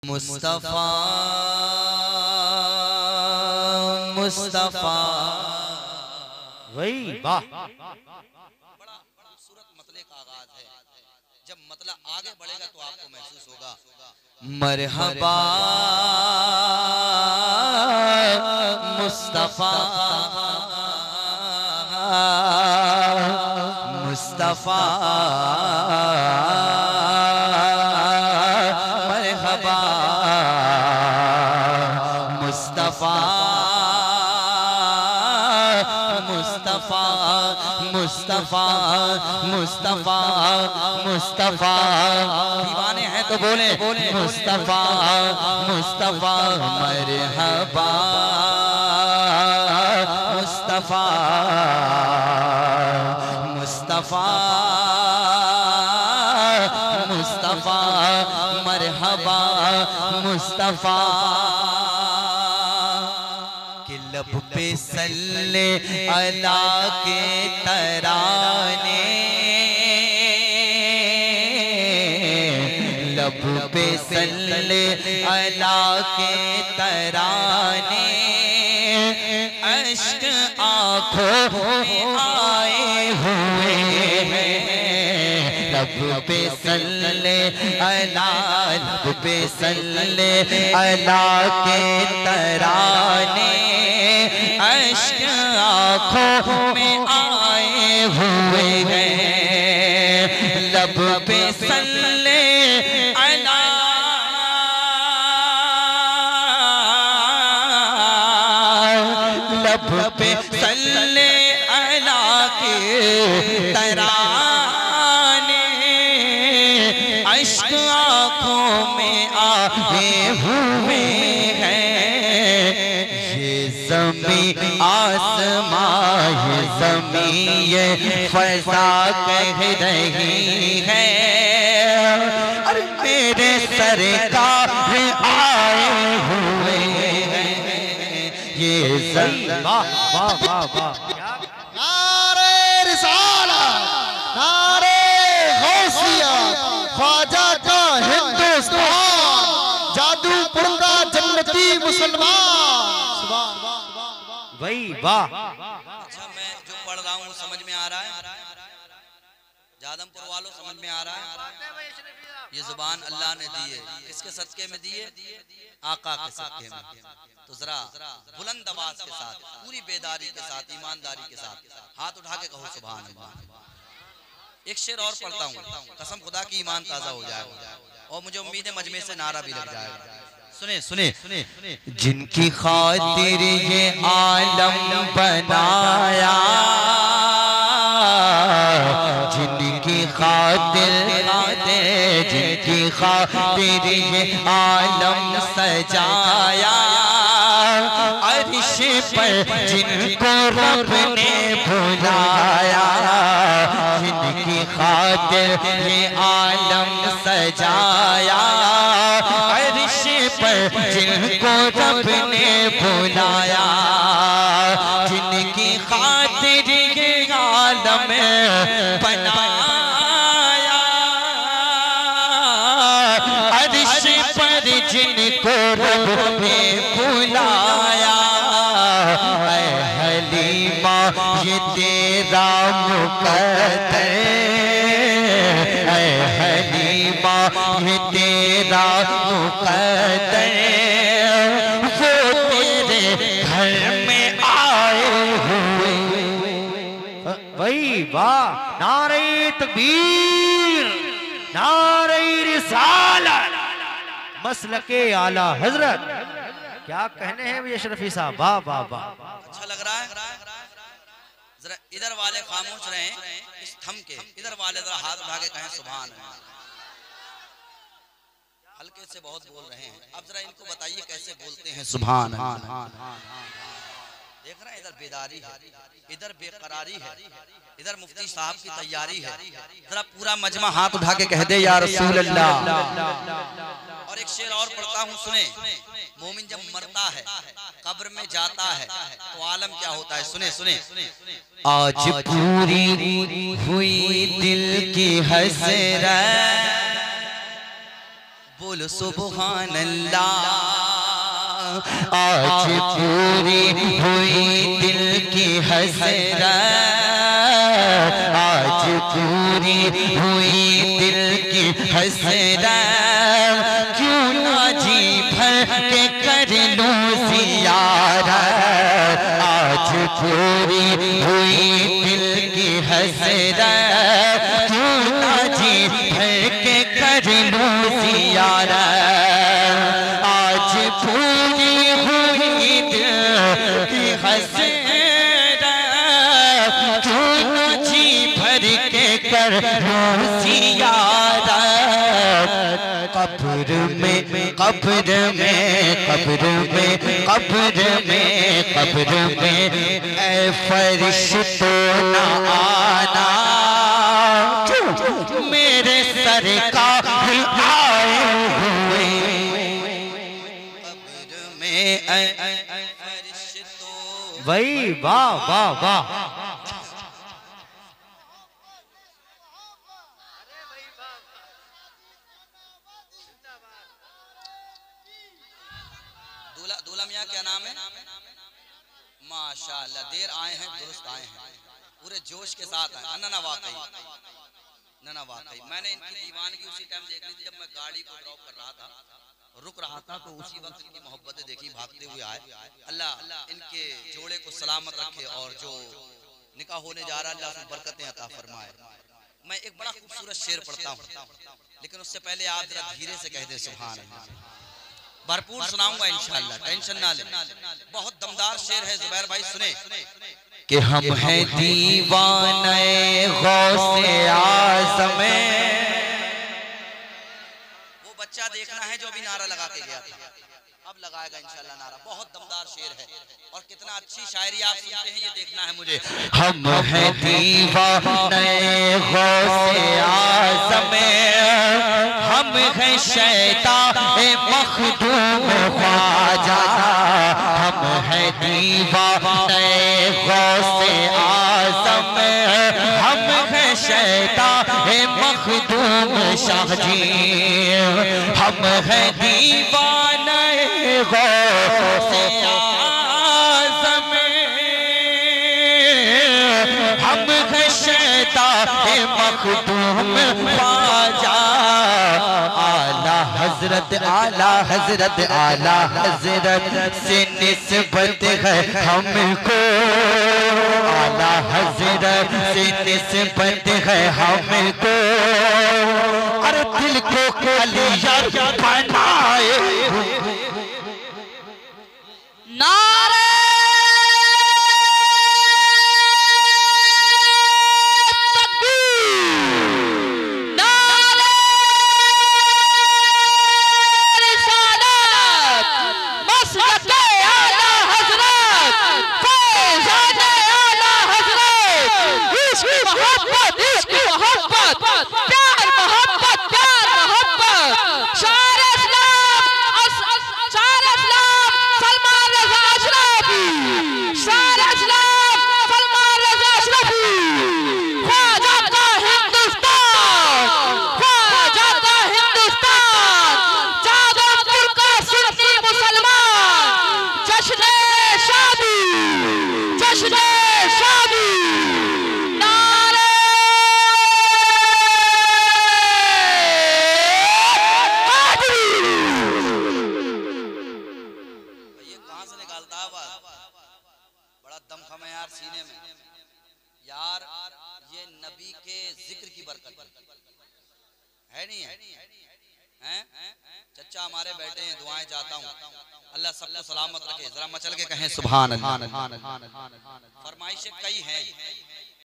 मुस्तफा मुस्तफा। वही वाह, बड़ा खूबसूरत मतले का आगाज है। जब मतला आगे बढ़ेगा तो आपको महसूस होगा। मरहबा मुस्तफा मुस्तफा मरहबा मुस्तफा मुस्तफा मुस्तफा मुस्तफा मुस्तफा। दीवाने हैं तो बोले मुस्तफा मुस्तफा मरहबा मुस्तफा मुस्तफा मुस्तफा मरहबा मुस्तफा। कि लब पे सल्ले अला के तराने, लब पे सल्ले अला के तराने, अश्क आँखों में आए हुए हैं। लब पे सल्ले अला, लब पे सल्ले अला के तराने, अश्क आँखों में आए हुए हैं। लब पे सल्ले अला, लब पे सल्ले अला के तराने, अश्क आँखों में आए हुए हैं। ये ज़मीं आसमां, ये ज़मीं ये फ़ज़ा कह रही है, अरे मेरे सरकार आए हुए हैं। ये ज़मीं वाह वाह वाह वाह। नारे रिसालत, नारे गौसिया, ख्वाजा का हिंदुस्तान, जादूपुर का जन्नती मुसलमान। वही वाह। अच्छा, मैं जो पढ़ रहा हूँ समझ में आ रहा है? जादमपुर वालों समझ में आ रहा है? ये जुबान अल्लाह ने दी है, किसके सदके में दी है? आका के सदके में। तो जरा बुलंद आवाज के साथ, पूरी बेदारी के साथ, ईमानदारी के साथ हाथ उठा के कहो सुभान अल्लाह। एक शेर और पढ़ता हूँ, कसम खुदा की ईमान ताजा हो जाएगा और मुझे उम्मीद है मजमे से नारा भी लग जाएगा। सुने सुने सुने। जिनकी खातिर ये आलम बनाया, जिनकी खातिर, जिनकी खातिर ये आलम सजाया, अर्श पर जिनको रब ने बुलाया, जिनकी खातिर ये आलम सजाया, अर्श पर जिनको रब ने बुलाया, जिनकी खातिर ये आलम बनाया, अर्श पर जिनको रब ने बुलाया। ऐ हलीमा ये तेरा मुकद्दर, ऐ हलीमा ये तेरा मुकद्दर, वो तेरे घर में आए हुए। वही वाह। नारे तकबीर, नारे रिसालत, मसलके आला हजरत। क्या कहने हैं भैया शरफी साहब, वाह वाह वाह। अच्छा लग रहा है? जरा इधर वाले खामोश रहें इस थम के, इधर वाले जरा हाथ उठा के कहें सुभान अल्लाह। हल्के से बहुत बोल रहे हैं, अब जरा इनको बताइए कैसे बोलते हैं सुभान अल्लाह। देख रहे हैं इधर बेदारी है, इधर बेकरारी है, इधर मुफ्ती साहब की तैयारी है। जरा पूरा मजमा हाथ उठा के कह दे या रसूल अल्लाह। और एक शेर और पढ़ता हूँ, सुने। मोमिन जब मरता है, कब्र में जाता है, तो आलम क्या होता है? सुने सुने। आज पूरी हुई दिल की हसरत, बोल सुभान अल्लाह। आज पूरी हुई दिल की हसरत, आज पूरी हुई दिल की हसरत, क्यों ना जी भर के कर लूं ज़ियारत। आज पूरी हुई दिल की हसरत, क्यों ना जी भर के कर लूं ज़ियारत। आज पूरी हुई दिल की हसरत, क्यों ना जी भर के कर लूं ज़ियारत। कब्र में कब्र में कब्र में कब्र में कब्र में ऐ फरिश्तो न आना, मेरे सरकार आए हुए। कब्र में फरिश्तों। भाई वाह वाह वाह। दूल्हा मियाँ क्या नाम है? माशाल्लाह, देर आए हैं दुरुस्त आए हैं, पूरे जोश के साथ आए। ना वाकई, ना वाकई मैंने इनकी दीवानगी उसी टाइम देख ली थी जब मैं गाड़ी को ड्रॉप कर रहा था, रुक रहा था, तो उसी वक्त इनकी मोहब्बतें देखी, भागते हुए आए। अल्लाह इनके जोड़े को सलामत रखे और जो निकाह होने जा रहा है अल्लाह उसमें बरकतें अता फरमाए। मैं एक बड़ा खूबसूरत शेर पढ़ता हूँ, लेकिन उससे पहले आप जरा धीरे से कह दें सुभान अल्लाह। भरपूर सुनाऊंगा इंशाअल्लाह, टेंशन ना लें। बहुत दमदार शेर है, जुबैर भाई सुने। कि हम हैं दीवाने गौसे आज़म। वो बच्चा देखना है जो अभी नारा लगा के गया था, अब लगाएगा इंशाअल्लाह नारा। बहुत दमदार शेर है और कितना अच्छी शायरी आप सुनते हैं ये देखना है मुझे। हम हैं दीवाने गौसे आज़म, हम हैं शैतान मखदूम ख्वाजा। हम हैं दीवाने गौसे आज़म, हम हैं शैतान मखदूम शाह जी। हम हैं दीवाने गौसे आज़म, हम हैं शैतान मखदूम ख्वाजा। आला हजरत आला हजरत आला हजरत से निस्बत है हमको, आला हजरत से निस्बत है हमको। अरे दिल को कलिया बनाए नारे चचा हमारे बैठे हैं, दुआएं चाहता हूँ, अल्लाह सबको सलामत रखे। जरा मचल के कहें सुभान अल्लाह। फरमाइशें कई हैं,